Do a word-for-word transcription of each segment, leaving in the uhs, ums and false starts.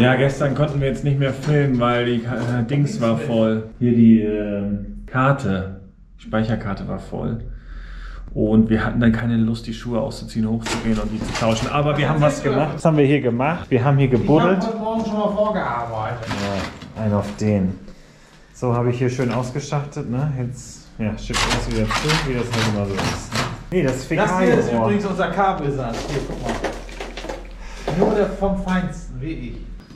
Ja, gestern konnten wir jetzt nicht mehr filmen, weil die äh, Dings war voll. Hier die äh, Karte, die Speicherkarte war voll. Und wir hatten dann keine Lust, die Schuhe auszuziehen, hochzugehen und die zu tauschen. Aber wir haben was gemacht. Was haben wir hier gemacht? Wir haben hier gebuddelt. Ich habe heute Morgen schon mal vorgearbeitet. Ja, ein auf den. So habe ich hier schön ausgeschachtet. Ne? Jetzt ja, schickt uns wieder zu, wie das halt immer so ist. Ne? Nee, das ist Das hier ist übrigens unser Kabelsand. Hier, guck mal. Nur der vom Feinsten, wie ich.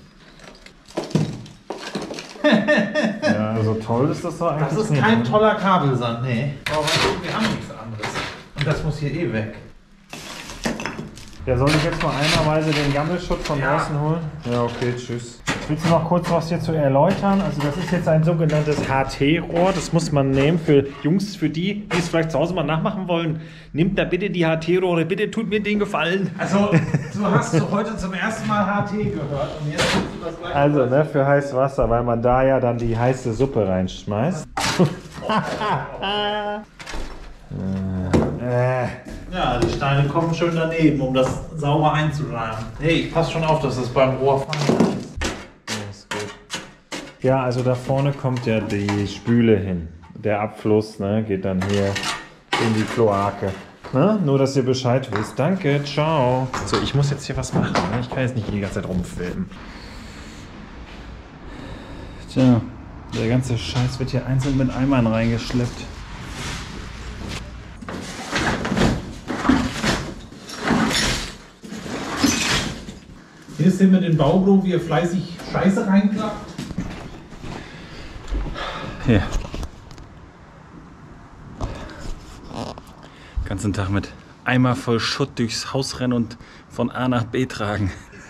Ja, so toll ist das doch eigentlich. Das ist nicht, kein ne? toller Kabelsand, nee. Aber wir haben nichts anderes. Und das muss hier eh weg. Ja, soll ich jetzt mal einerweise den Gammelschutt von Ja. draußen holen? Ja, okay, tschüss. Willst du noch kurz was hier zu erläutern? Also das ist jetzt ein sogenanntes H T-Rohr. Das muss man nehmen für Jungs, für die, die es vielleicht zu Hause mal nachmachen wollen. Nimmt da bitte die H T-Rohre, bitte tut mir den Gefallen. Also, du hast heute zum ersten Mal H T gehört und jetzt tust du das gleich. Also, ne, für heißes Wasser, weil man da ja dann die heiße Suppe reinschmeißt. äh. Ja, die Steine kommen schön daneben, um das sauber einzurahmen. Hey, ich pass schon auf, dass das beim Rohr fein ist. Ja, also da vorne kommt ja die Spüle hin. Der Abfluss, ne, geht dann hier in die Kloake. Ne? Nur, dass ihr Bescheid wisst. Danke, ciao. So, ich muss jetzt hier was machen. Ne? Ich kann jetzt nicht die ganze Zeit rumfilmen. Tja, der ganze Scheiß wird hier einzeln mit Eimern reingeschleppt. Hier ist mit dem Baubro, wie ihr fleißig Scheiße reinklappt. Hier. Ganzen Tag mit Eimer voll Schutt durchs Haus rennen und von A nach B tragen.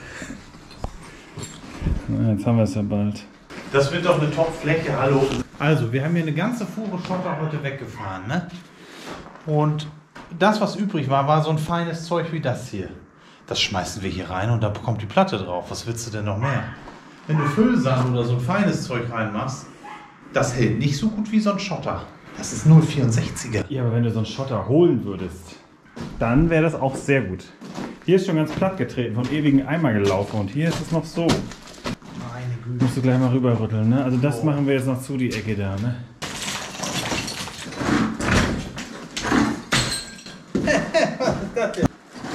Na, jetzt haben wir es ja bald. Das wird doch eine Top-Fläche, hallo. Also, wir haben hier eine ganze Fuhre Schotter heute weggefahren, ne? Und das, was übrig war, war so ein feines Zeug wie das hier. Das schmeißen wir hier rein und da kommt die Platte drauf. Was willst du denn noch mehr? Wenn du Füllsand oder so ein feines Zeug reinmachst, das hält nicht so gut wie so ein Schotter. Das ist null vierundsechziger. Ja, aber wenn du so einen Schotter holen würdest, dann wäre das auch sehr gut. Hier ist schon ganz platt getreten, von ewigen Eimer gelaufen und hier ist es noch so. Meine Güte. Musst du gleich mal rüberrütteln, ne? Also das oh. machen wir jetzt noch zu, die Ecke da, ne? Was ist das denn?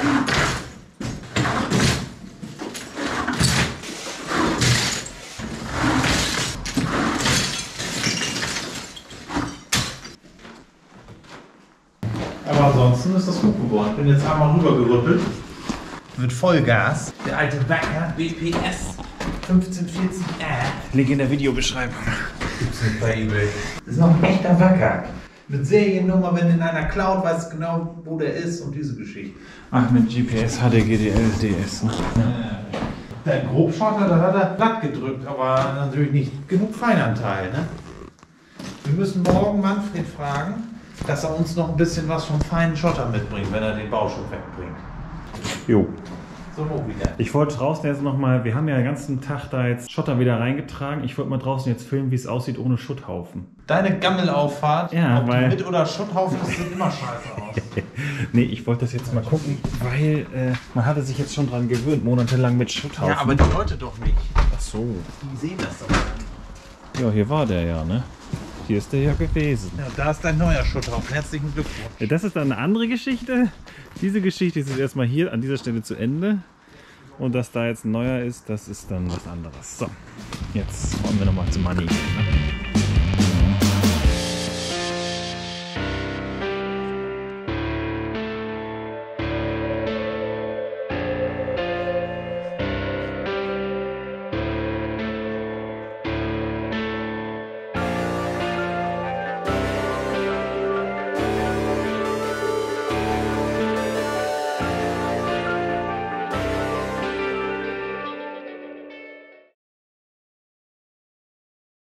Aber ansonsten ist das gut geworden. Ich bin jetzt einmal rübergerüttelt. Mit Vollgas. Der alte Wacker B P S fünfzehn vierzig R. Link in der Videobeschreibung. Gibt's nicht bei eBay. Das ist noch ein echter Wacker. Mit Seriennummer, wenn in einer Cloud weiß genau, wo der ist und diese Geschichte. Ach, mit G P S, H D, G D L, D S. Ne? Ja. Der Grobschotter, da hat er platt gedrückt, aber natürlich nicht genug Feinanteil. Ne? Wir müssen morgen Manfred fragen, dass er uns noch ein bisschen was vom feinen Schotter mitbringt, wenn er den Bauschutt wegbringt. Jo. So, wo wieder. Ich wollte draußen jetzt nochmal, wir haben ja den ganzen Tag da jetzt Schotter wieder reingetragen. Ich wollte mal draußen jetzt filmen, wie es aussieht ohne Schutthaufen. Deine Gammelauffahrt, ja, ob weil die mit oder Schutthaufen, das sieht immer scheiße aus. Nee, ich wollte das jetzt mal gucken, weil äh, man hatte sich jetzt schon dran gewöhnt, monatelang mit Schutthaufen. Ja, aber die Leute doch nicht. Ach so. Die sehen das doch nicht. Ja, hier war der ja, ne? Hier ist der ja gewesen. Ja, da ist dein neuer Schutthaufen. Herzlichen Glückwunsch. Ja, das ist dann eine andere Geschichte. Diese Geschichte ist jetzt erstmal hier an dieser Stelle zu Ende. Und dass da jetzt ein neuer ist, das ist dann was anderes. So, jetzt wollen wir nochmal zum Money. Ne?